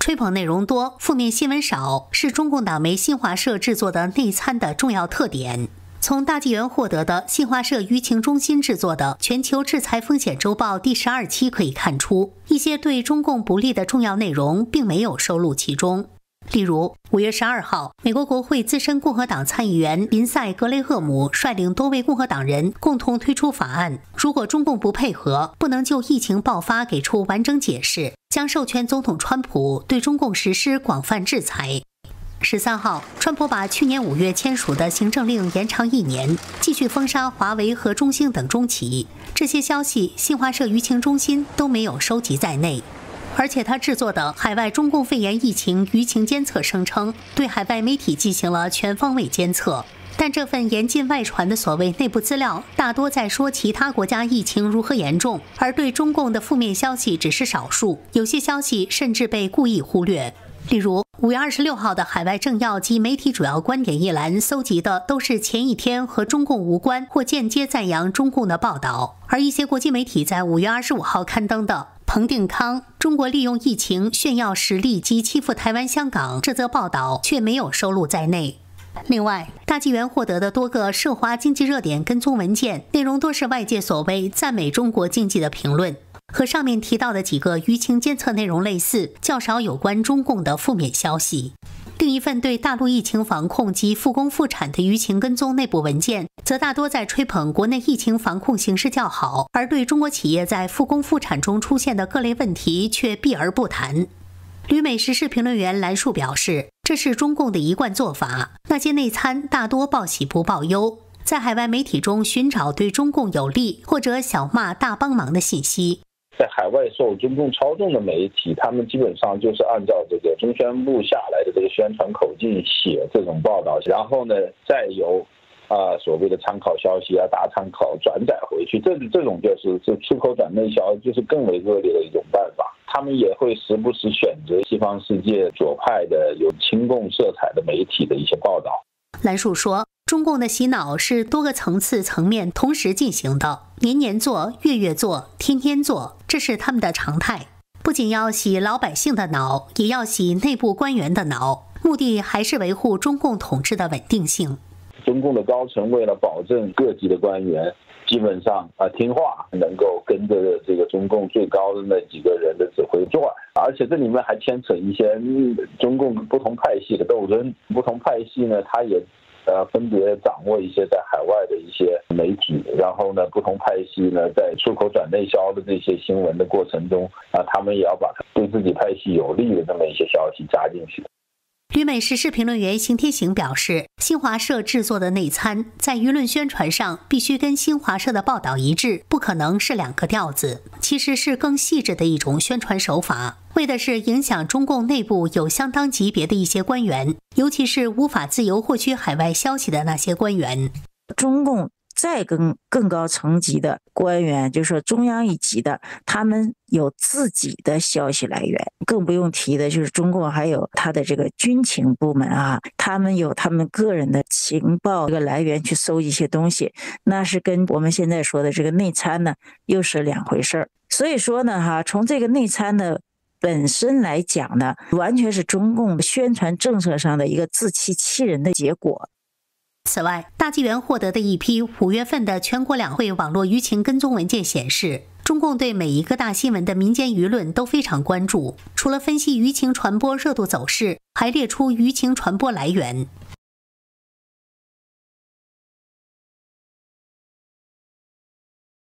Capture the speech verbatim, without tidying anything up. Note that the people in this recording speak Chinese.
吹捧内容多，负面新闻少，是中共党媒新华社制作的内参的重要特点。从大纪元获得的新华社舆情中心制作的《全球制裁风险周报》第十二期可以看出，一些对中共不利的重要内容并没有收录其中。例如，五月十二号，美国国会资深共和党参议员林赛·格雷厄姆率领多位共和党人共同推出法案，如果中共不配合，不能就疫情爆发给出完整解释，将授权总统川普对中共实施广泛制裁。十三号，川普把去年五月签署的行政令延长一年，继续封杀华为和中兴等中企。这些消息，新华社舆情中心都没有收集在内。而且他制作的海外中共肺炎疫情舆情监测声称，对海外媒体进行了全方位监测。但这份严禁外传的所谓内部资料，大多在说其他国家疫情如何严重，而对中共的负面消息只是少数，有些消息甚至被故意忽略。例如，五月二十六号的海外政要及媒体主要观点一栏搜集的都是前一天和中共无关或间接赞扬中共的报道，而一些国际媒体在五月二十五号刊登的彭定康中国利用疫情炫耀实力及欺负台湾、香港这则报道却没有收录在内。另外，大纪元获得的多个涉华经济热点跟踪文件，内容多是外界所谓赞美中国经济的评论，和上面提到的几个舆情监测内容类似，较少有关中共的负面消息。另一份对大陆疫情防控及复工复产的舆情跟踪内部文件，则大多在吹捧国内疫情防控形势较好，而对中国企业在复工复产中出现的各类问题却避而不谈。旅美时事评论员兰树表示，这是中共的一贯做法，那些内参大多报喜不报忧，在海外媒体中寻找对中共有利或者小骂大帮忙的信息。 在海外受中共操纵的媒体，他们基本上就是按照这个中宣部下来的这个宣传口径写这种报道，然后呢，再由啊、呃、所谓的参考消息啊、打参考转载回去，这这种就是是出口转内销，就是更为恶劣的一种办法。他们也会时不时选择西方世界左派的有亲共色彩的媒体的一些报道。 兰树说，中共的洗脑是多个层次层面同时进行的，年年做、月月做、天天做，这是他们的常态。不仅要洗老百姓的脑，也要洗内部官员的脑，目的还是维护中共统治的稳定性。 中共的高层为了保证各级的官员基本上啊听话，能够跟着这个中共最高的那几个人的指挥做，而且这里面还牵扯一些嗯中共不同派系的斗争，不同派系呢，他也呃分别掌握一些在海外的一些媒体，然后呢，不同派系呢在出口转内销的这些新闻的过程中啊，他们也要把对自己派系有利的这么一些消息加进去。 旅美时事评论员邢天行表示，新华社制作的内参在舆论宣传上必须跟新华社的报道一致，不可能是两个调子，其实是更细致的一种宣传手法，为的是影响中共内部有相当级别的一些官员，尤其是无法自由获取海外消息的那些官员。 中共再跟更高层级的官员，就是说中央一级的，他们有自己的消息来源，更不用提的就是中共还有他的这个军情部门啊，他们有他们个人的情报这个来源去搜一些东西，那是跟我们现在说的这个内参呢又是两回事儿。所以说呢哈，从这个内参的本身来讲呢，完全是中共宣传政策上的一个自欺欺人的结果。 此外，大纪元获得的一批五月份的全国两会网络舆情跟踪文件显示，中共对每一个大新闻的民间舆论都非常关注，除了分析舆情传播热度走势，还列出舆情传播来源。